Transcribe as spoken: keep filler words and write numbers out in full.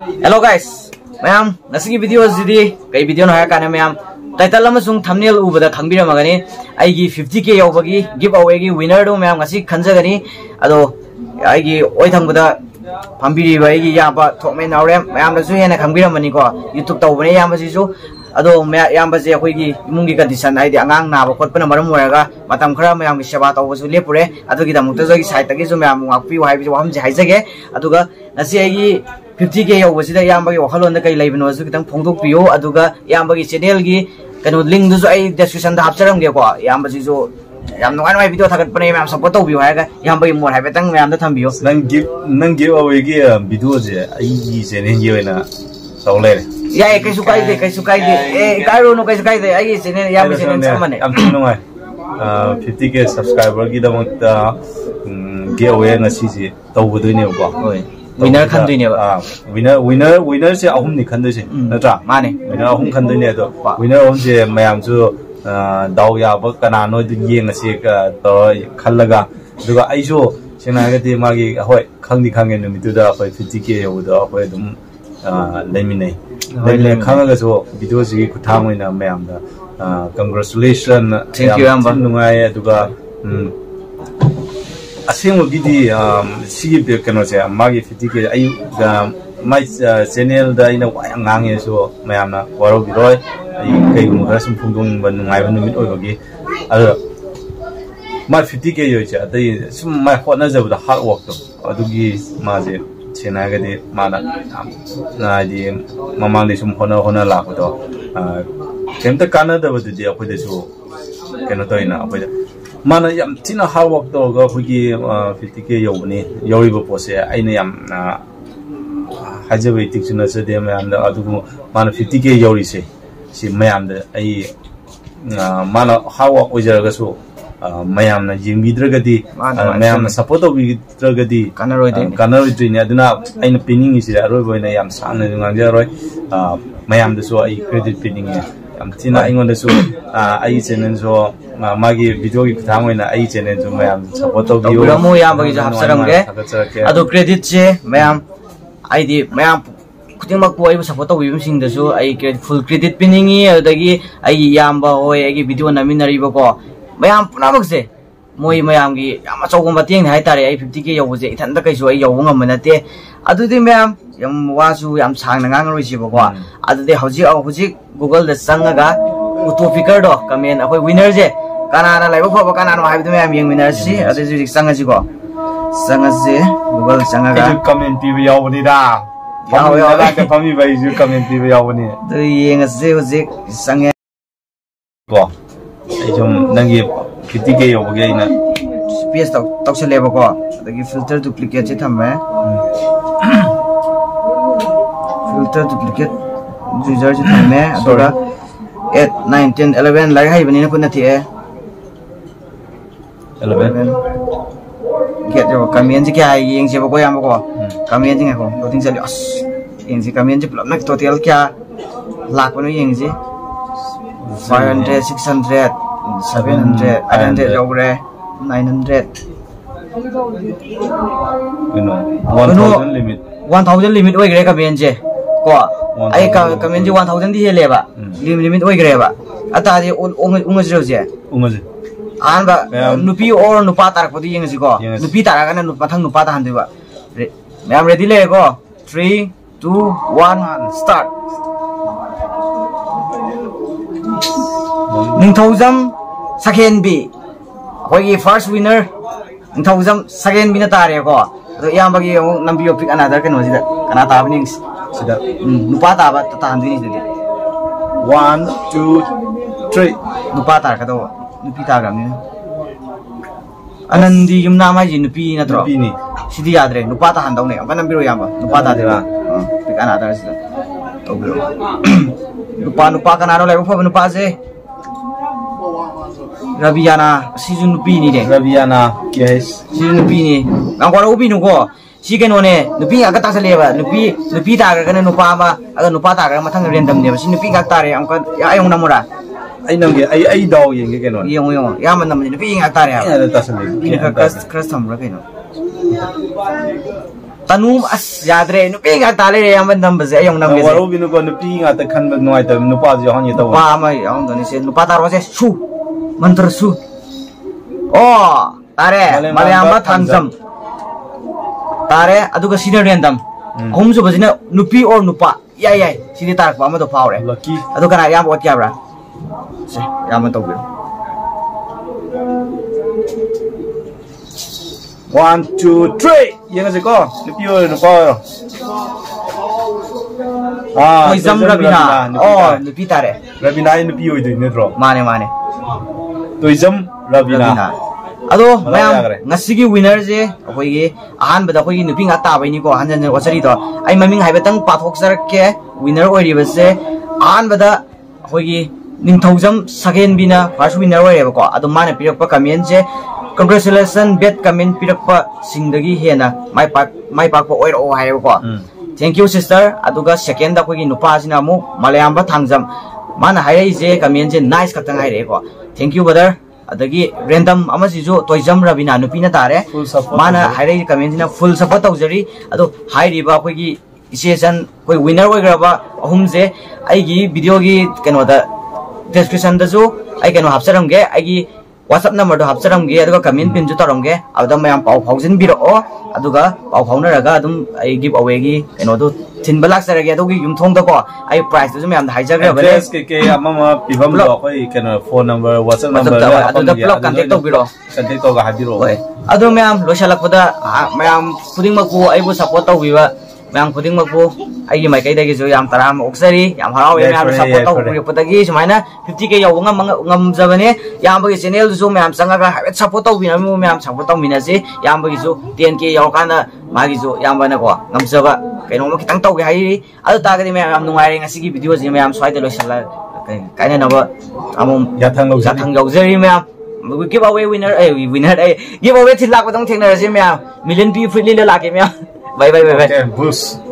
Hello guys, मैम नसगी video जिदी कई वीडियो न है काने मैम टाइटल अमसुंग थंबनेल उबदा खंगबिरमगनी आइगी फिफ्टी के यावबगी गिव अवे गी विनर दो मैम ngasi खनजगनी अदो आइगी ओइ थंगबदा फंबिरी बाइगी याबा थोमे नावरे मैम नसु हेना खंगबिरमनी को YouTube तौबने यामसिसु अदो मैं यामबसे अखोइगी इमुंगी कंडीशन आइदि अंगांग नाबा खोटपना मरम ओरगा मतम खरा मैम की सेवा तौबसु लेपुरे अदुगी दमुक्ता जगी साइड तगी जो मैम वाकपि वाइबि वाहमजे हाइजगे अदुगा नसि आइगी फिफ्टी के यौबसिदा यामबगी वखलोंदा कई लैबनो जु कितंग फोंदोकपियो अदुगा यामबगी चैनल गी कनो लिंक दुसु आई डिस्क्रिप्शन दा हापचरमगे को यामबसी जो याम नुवाय नुवाय वीडियो थागतपने मैम सपोर्ट तौबियो हायगा यामबगी मोर हाइबेतंग मैम दा थंबियो नंग गिव नंग गिव अवे गी वीडियो जे आई चैनल गी ओइना तौलेरे याय कैसु काइदे कैसु काइदे ए काइरो नो कैसु काइदे आई चैनल याम चैनल समने am नुवाय फिफ्टी के सब्सक्राइबर गी दमकता गिव अवे ngasi ji तौबदोइने को होय विनर खंदोइने बा विनर विनर विनर से अहुम नि खंदोइसे नत्रा माने विनर अहुम खंदोइने तो विनर अहुम से मयाम जो दाव याब कनानो दु येंगसे का तो खल्लगा दुगा आइसो सेनागति मागी होय खंगदि खंगे नुमितुदा होय फिफ्टी के योदा होय दुम लेमिनै लेमिनै खंगगसो वीडियो जी खुथांगोइना मयामदा कांग्रेचुलेशन थैंक यू आंबा नुगाय दुगा असेंगोगिदि सिगी कनो से मागी फिफ्टी के आई माय चैनल दा इना वाय ngange so mayamna waro biroi ai kai mu khara sum phungdong ban ngai ban numit oibagi ado ma fifty K yo cha dai sum mai hotna jabu da hard work to adugi ma je chena ga de mana na di mamang de sum hona hona la ko to kemta kana da badu di akhoi de su keno to ina akhoi da mana yam tina hard work to ga khugi fifty K yo bani yori bo pose aina yam हाजबे तिक्सुना सदे मैम दा अदुगु माना fifty के योरी से सि ma'am दा आई माना हावा ओजरगसु मैम ना जिंगिद्रगदि मैम ना सपोर्ट ओबिद्रगदि कानरोय दे कानरोय द्रिने अदुना आइना पिनिंग इसे अरोय बोयना याम साना जोंगांगजरोय मैम दसु आई क्रेडिट पिनिंग याम तिना आइंगोन दसु आई चैनल जो मागी वीडियो की थांगोयना आई चैनल जो मैम सपोर्ट ओबियो रमो याम बगी जो हपसरमगे अदु क्रेडिट से मैम आइदि मैम खुदिंगमक को आइबु सपोर्ट तौबिबसिंग दसु आई फुल क्रेडिट पिनिंगी अदगी आई यामबा होय आई वीडियो नमिनरिबो को मैम पुनामक से मोय मैम गी याम अचौगम बतेंग हाय तारे आई फिफ्टी के यौबजे इथनदा कैसु आई यौबो ngam नते अदुदि मैम यम वासु याम सांगना ngang रोइसिबो को अदुदि हौजि हौजि गूगल द संगगा उटोपिकर दो कमेंट अखोय विनर जे कानाना लाइबो फबो कानानो हाइबदु मैम यंग विनर सि अदुदि संगजि को संगसे गूगल संगगा कमेंट पीबो यावबनि दा याव याव ला के फमी बाई जु कमेंट पीबो यावबनि दु येंगसे हौजि संगे को ai jom nangi फिफ्टी के योबगे इना स्पेस तक तक्सलेबो को अदगी फिल्टर डुप्लीकेट से थमे फिल्टर डुप्लीकेट यूजर से थमे अदोरा eight nine ten eleven like हाइबनि न कुन थि eleven get jo kamian ji kya yeng je ko yam ko kamian ji ko loading jali as yeng ji kamian ji plot nak total kya lakh no yeng ji five hundred six hundred seven hundred eight hundred jogre nine hundred you know one thousand limit one thousand limit oi gre kamian je ko ai ka kamian ji one thousand di hele ba limit oi gre ba ata di ung je je ung je आनबा नुपी और नुपा तारकपदि यंगसि को नुपी तारागाना नुपाथंग नुपा ता हानदिबा ma'am ready ले को three two one start Ninthoujam second बी होगी फर्स्ट विनर निंथौजम सेकेंड बी ना तारे को तो यामबगी नंबियो पिक अनदर के नोजिदा कना ताबनि सिदा नुपा ताबा ता हानदिनि सिदि one two three नुपा तारकदो नुपी तागरामनि Anandi Yamuna माइजि नुपी नत्रो नुपी नि सिदि याद्रे नुपा ता हानदौने अबा नंबिरो यामबा नुपा ता देबा पिक अनदर सिदा तौबिरो नुपा नुपा कनानो लाइबो फब नुपा जे रबियाना सिजु नुपी नि दे रबियाना केस सिजु नुपी नि नंगोरा उबि नुको si keno ne nupi aga ta saleba nupi nupi ta ga kana nupa ma aga nupa ta ga mathang random ne si nupi ga ta re amka ya ayong namura ai nang ge ai ai daw yeng ge keno yong yong ya man nam nupi ga ta re ya ta sale ni ka crush crush sam ra keno tanu as yadre nu pe ga tale re am nam base ayong nam ge waro binu ko nu pi nga ta khan ba noi ta nu pa jo han ye ta pa ma ayong doni se nu pa tar se su mantra su oh tare malayamba thangjam tare aduga senior random hum su bajina nupi or nupa yai yai sini tarak pa ma do paure lucky adu kana yam ot kyabra se yam to biro one two three yang se ko nupi or nupa ah toizam rabina oh nupi tare rabina nupi oi du ne dro mane mane toizam rabina ado mayam ngasigi winner je akoi gi ahan bada akoi gi nupi nga ta bai ni ko hanjan jan wasari to ai maming hai batang pathok sarak ke winner oi riba se ahan bada akoi gi ningthaujam second bina first winner oi reba ko ado mane pirak pa comment je congratulations bet comment pirak pa singdagi hena mai pak mai pak pa oi ro hai ko thank you sister aduga second da akoi gi nupa sina mu malayam ba thangjam mana hai je comment je nice katang hai re ko thank you brother adagi random amasijo toizam rabina nupina tare mana haire comment na full support tawjari ado hairi ba koi gi session koi winner oi graba ahum je ai gi video gi keno da description da jo ai keno hapsaram ge ai gi whatsapp number do hapsaram ge aduga comment pin ju taram ge adam mayam pau phaujin biro aduga pau phauna raga adum ai give away gi keno do tin balak sare ge adugi yum thong da ko ai price do mayam da haijar ge bale address ke ke amama pibam do koi keno phone number whatsapp number aduga blog contact to biro contact to ga habiro adu mayam losalak pada mayam puding maku ai bu support to biwa mayam puding maku ai gi mai kai da gi jo yam taram oksari yam harau mayam support to biro pada gi sumaina fifty k yaw ngam ngam jabane yam bagi channel jo mayam sanga ga support to bina mu mayam support to mina se yam bagi jo ten k yaw kana magi jo yam bana ko ngam jaba kaino mo kitang to gi hai adu ta ga di mayam nungai re ngasi gi video ji mayam swai de losala kaina na ba amum yathang lo yathang yaw jari mayam give away winner eh winner eh give away thilak ba dong thengna se mayam million p freely la ke mayam bye bye bye bye boost